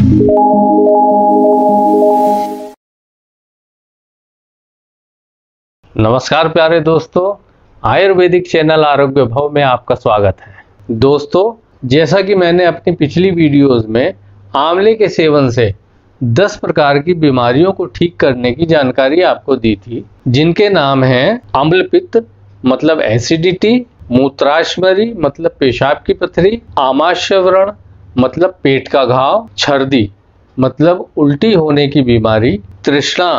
नमस्कार प्यारे दोस्तों, आयुर्वेदिक चैनल आरोग्य भव में आपका स्वागत है। दोस्तों, जैसा कि मैंने अपनी पिछली वीडियोस में आंवले के सेवन से 10 प्रकार की बीमारियों को ठीक करने की जानकारी आपको दी थी, जिनके नाम हैं अम्लपित्त मतलब एसिडिटी, मूत्राशमरी मतलब पेशाब की पथरी, आमाशय व्रण मतलब पेट का घाव, छर्दी मतलब उल्टी होने की बीमारी, तृष्णा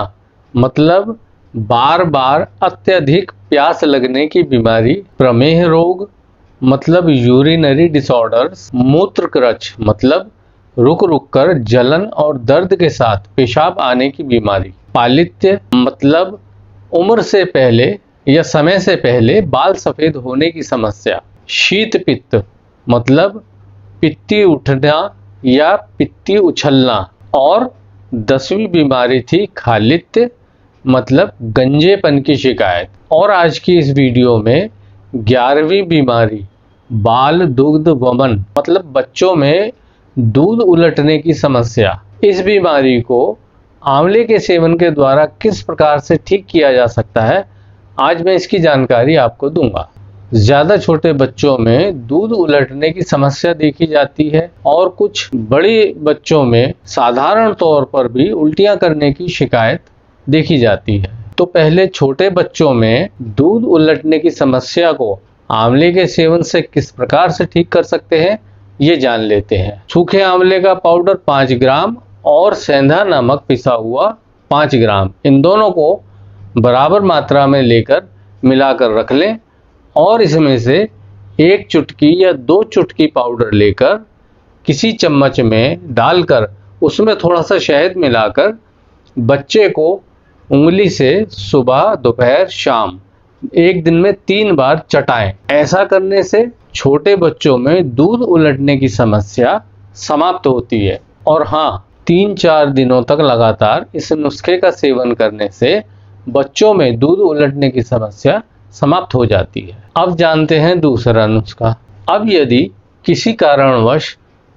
मतलब बार बार अत्यधिक प्यास लगने की बीमारी, प्रमेह रोग मतलब यूरिनरी डिसऑर्डर्स, मूत्रक्रच मतलब रुक रुक कर जलन और दर्द के साथ पेशाब आने की बीमारी, पालित्य मतलब उम्र से पहले या समय से पहले बाल सफेद होने की समस्या, शीत पित्त मतलब पित्ती उठना या पित्ती उछलना, और 10वीं बीमारी थी खालित्य मतलब गंजेपन की शिकायत। और आज की इस वीडियो में 11वीं बीमारी बाल दुग्ध वमन मतलब बच्चों में दूध उलटने की समस्या। इस बीमारी को आंवले के सेवन के द्वारा किस प्रकार से ठीक किया जा सकता है, आज मैं इसकी जानकारी आपको दूंगा। ज्यादा छोटे बच्चों में दूध उलटने की समस्या देखी जाती है और कुछ बड़े बच्चों में साधारण तौर पर भी उल्टियां करने की शिकायत देखी जाती है। तो पहले छोटे बच्चों में दूध उलटने की समस्या को आंवले के सेवन से किस प्रकार से ठीक कर सकते हैं, ये जान लेते हैं। सूखे आंवले का पाउडर 5 ग्राम और सेंधा नमक पिसा हुआ 5 ग्राम, इन दोनों को बराबर मात्रा में लेकर मिलाकर रख लें और इसमें से 1 चुटकी या 2 चुटकी पाउडर लेकर किसी चम्मच में डालकर उसमें थोड़ा सा शहद मिलाकर बच्चे को उंगली से सुबह, दोपहर, शाम एक दिन में 3 बार चटाएं। ऐसा करने से छोटे बच्चों में दूध उलटने की समस्या समाप्त होती है। और हाँ, 3-4 दिनों तक लगातार इस नुस्खे का सेवन करने से बच्चों में दूध उलटने की समस्या समाप्त हो जाती है। अब जानते हैं दूसरा नुस्खा। अब यदि किसी कारणवश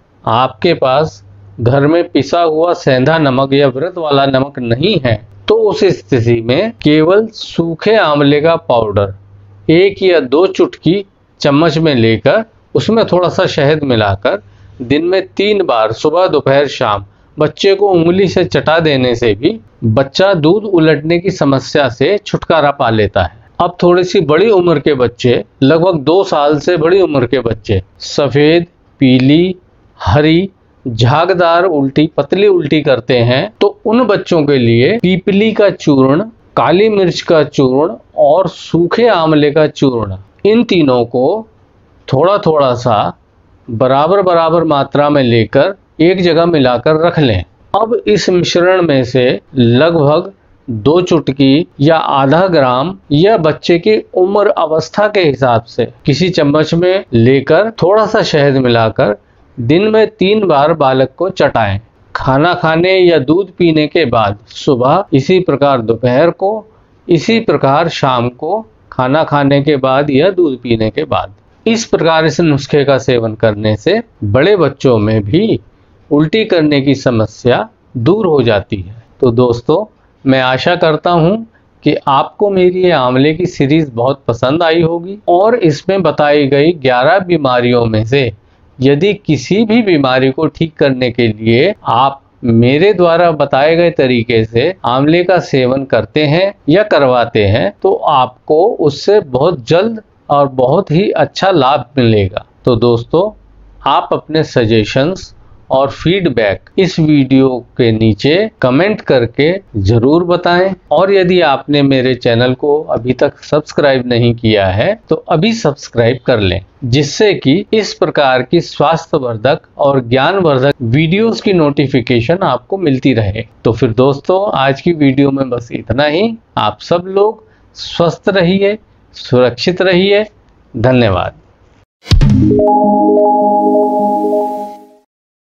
आपके पास घर में पिसा हुआ सेंधा नमक या व्रत वाला नमक नहीं है, तो उस स्थिति में केवल सूखे आंवले का पाउडर 1 या 2 चुटकी चम्मच में लेकर उसमें थोड़ा सा शहद मिलाकर दिन में 3 बार सुबह, दोपहर, शाम बच्चे को उंगली से चटा देने से भी बच्चा दूध उलटने की समस्या से छुटकारा पा लेता है। अब थोड़ी सी बड़ी उम्र के बच्चे, लगभग 2 साल से बड़ी उम्र के बच्चे सफेद, पीली, हरी, झागदार उल्टी, पतली उल्टी करते हैं, तो उन बच्चों के लिए पीपली का चूर्ण, काली मिर्च का चूर्ण और सूखे आंवले का चूर्ण, इन तीनों को थोड़ा थोड़ा सा बराबर मात्रा में लेकर एक जगह मिलाकर रख लें। अब इस मिश्रण में से लगभग 2 चुटकी या आधा ग्राम या बच्चे की उम्र अवस्था के हिसाब से किसी चम्मच में लेकर थोड़ा सा शहद मिलाकर दिन में 3 बार बालक को चटाएं। खाना खाने या दूध पीने के बाद सुबह, इसी प्रकार दोपहर को, इसी प्रकार शाम को, खाना खाने के बाद या दूध पीने के बाद। इस प्रकार इस नुस्खे का सेवन करने से बड़े बच्चों में भी उल्टी करने की समस्या दूर हो जाती है। तो दोस्तों, मैं आशा करता हूं कि आपको मेरी ये आंवले की सीरीज बहुत पसंद आई होगी और इसमें बताई गई 11 बीमारियों में से यदि किसी भी बीमारी को ठीक करने के लिए आप मेरे द्वारा बताए गए तरीके से आंवले का सेवन करते हैं या करवाते हैं, तो आपको उससे बहुत जल्द और बहुत ही अच्छा लाभ मिलेगा। तो दोस्तों, आप अपने सजेशंस और फीडबैक इस वीडियो के नीचे कमेंट करके जरूर बताएं। और यदि आपने मेरे चैनल को अभी तक सब्सक्राइब नहीं किया है, तो अभी सब्सक्राइब कर लें, जिससे कि इस प्रकार की स्वास्थ्यवर्धक और ज्ञानवर्धक वीडियोस की नोटिफिकेशन आपको मिलती रहे। तो फिर दोस्तों, आज की वीडियो में बस इतना ही। आप सब लोग स्वस्थ रहिए, सुरक्षित रहिए। धन्यवाद।